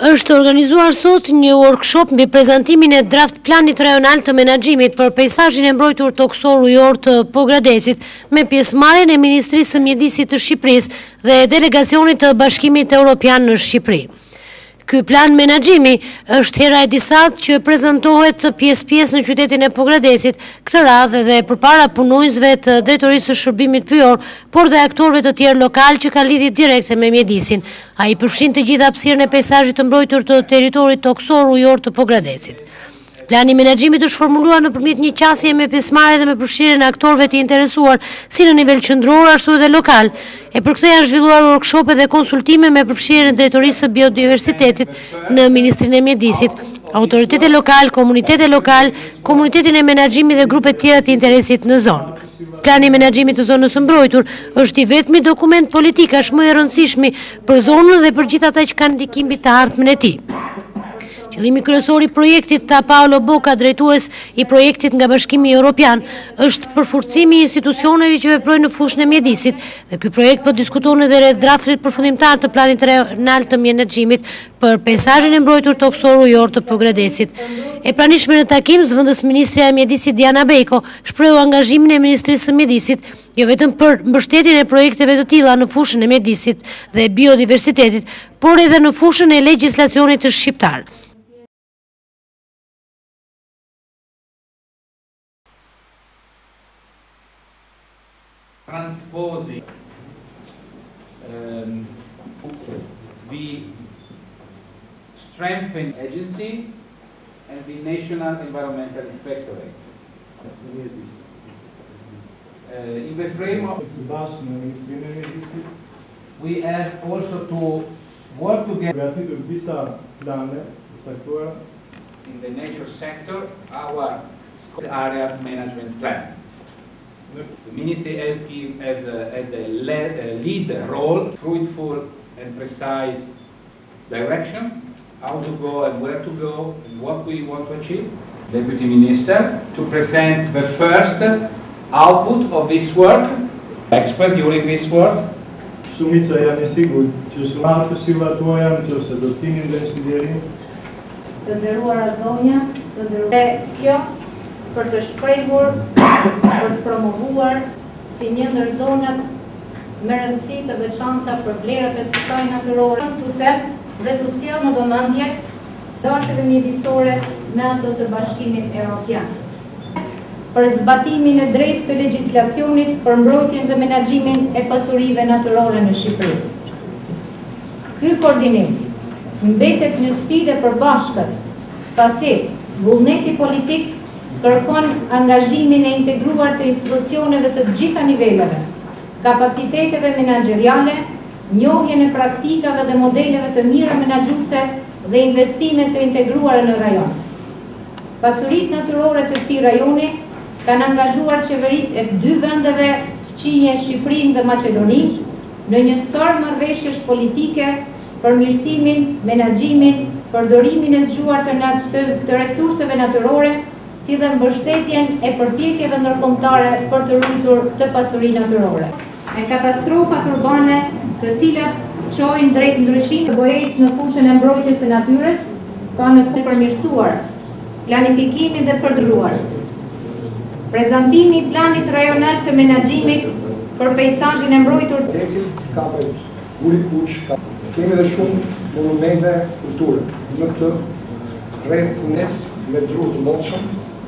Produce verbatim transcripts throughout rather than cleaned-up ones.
Është organizuar sot një workshop mbi prezantimin e draft planit rajonal të menaxhimit për peizazhin e mbrojtur toksor ujor të Pogradecit me pjesëmarrjen e Ministrisë së Mjedisit të Shqipërisë dhe delegacionit të Bashkimit Evropian në Shqipëri. Ky plan menaxhimi është hera e disatë që prezantohet pjesë-pjesë në qytetin e Pogradecit, këtë radhë dhe përpara punonjësve të Drejtorisë së Shërbimit Pyjor, por dhe aktorëve të tjerë lokal që kanë lidhje direkte me mjedisin. Ai përfshin të gjithë hapësirën e peizazhit të mbrojtur të territorit toksor ujor të Pogradecit. Plani menaxhimit është formuluar nëpërmjet një qasje me pjesëmarrje dhe me përfshirjen e aktorëve të interesuar si në nivel qendror ashtu edhe lokal. E për këtë janë zhvilluar workshope dhe konsultime me përfshirjen e Drejtorisë së Biodiversitetit në Ministrinë e Mjedisit, autoritetet lokal, komunitete lokal, komunitetin e menaxhimit dhe grupe tjera të interesit në zonë. Plani menaxhimit të zonës së mbrojtur është i vetmi dokument politikash më i rëndësishëm për zonën dhe për gjithë ata që kanë ndikim mbi të ardhmen e tij. Qëllimi kryesor i projektit ta Paolo Boca, drejtues i projektit nga Bashkimi Evropian, është përforcimi i institucioneve që veprojnë në fushën e mjedisit, dhe ky projekt po diskuton edhe rreth draftit përfundimtar të planit rajonal të menaxhimit për peizazhin e mbrojtur toksor ujor të Pogradecit. E pranishme në takim, zëvendës Ministrja e Mjedisit Diana Beko shprehu angazhimin e Ministrisë së Mjedisit jo vetëm për mbështetjen e projekteve të tilla në fushën e mjedisit dhe biodiversitetit, por edhe në fushën e legjislacionit të shqiptar. Transposing um, the strengthened agency and the National Environmental Inspectorate. Uh, in the frame of we have also to work together in the nature sector, our areas management plan. The Ministry has given a lead role, fruitful and precise direction, how to go and where to go and what we want to achieve. Deputy Minister to present the first output of this work, expert during this work. Shumica janë e sigurt që shumat të silla tuaja nëse do të keni ndonjë sugjerim. Të nderuara zonja, të nderuara kjo për të shprehur, për të promovuar si një ndër zonat me rëndësi të veçanta për vlerat e të saj natyrore, të them dhe të sjell në vëmendje zarteve mjedisore me ato të Bashkimit Evropian. Për zbatimin e drejtë të legjislacionit për mbrojtjen dhe menaxhimin e pasurive natyrore në Shqipëri. Ky koordinim mbetet një sfidë e përbashkët, pasi vullneti politik kërkon angazhimin e integruar të institucioneve të gjitha niveleve, kapaciteteve menaxheriale, njohjen e praktikave dhe modeleve të mira menaxhuese dhe investime të integruara në rajon. Pasuritë natyrore të këtij rajoni kanë angazhuar qeveritë e dy vendeve fqinje Shqipërinë dhe Maqedoninë në një sër marrëveshjesh politike për mirësimin, menaxhimin, përdorimin e zgjuar të, të resurseve natyrore, si dhe mbështetjen e përpjekjeve ndërkombëtare për të ruajtur të pasurinë natyrore. Me katastrofat urbane, të cilat çojnë drejt ndryshimit të bojësisë në fushën e mbrojtjes së natyrës, kanë në fund përmirësuar planifikimin dhe përdruar. Prezantimi i planit rajonal të menaxhimit për peizazhin e mbrojtur ka uri kuq, ka kemi dhe shumë monumente kulture në këtë rreth unes me dru të motshëm.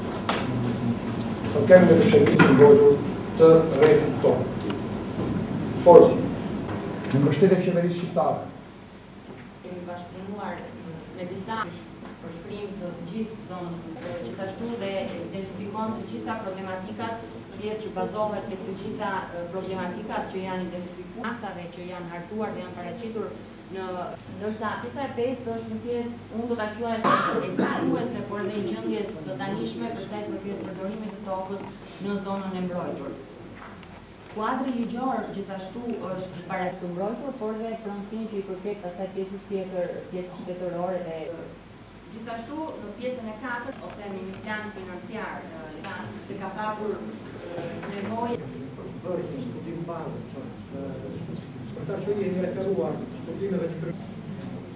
Sot kemi në shërbim mbrojtur të rrethit tonë. Por, në mbështetje qeverisë shqiptare. Kemi bashkëpunuar me disa përshkrim të gjithë zonës, gjithashtu dhe identifikon të gjitha problematikat, pjesë që bazohet në të gjitha problematikat që janë identifikuar, masave që janë hartuar dhe janë paraqitur në ndërsa pjesa e pesë është një pjesë, unë do ta quaj ekzistuese, por dhe në gjendje së tanishme për sa i përket përdorimit të tokës në zonën e mbrojtur. Kuadri ligjor gjithashtu është para të mbrojtur, por dhe pronësinë që i përket asaj pjesës tjetër, pjesës shtetërore dhe gjithashtu në pjesën e katërt ose në një plan financiar, sepse ka pasur nevojë për një studim bazë, për ta që jeni referuar studimeve të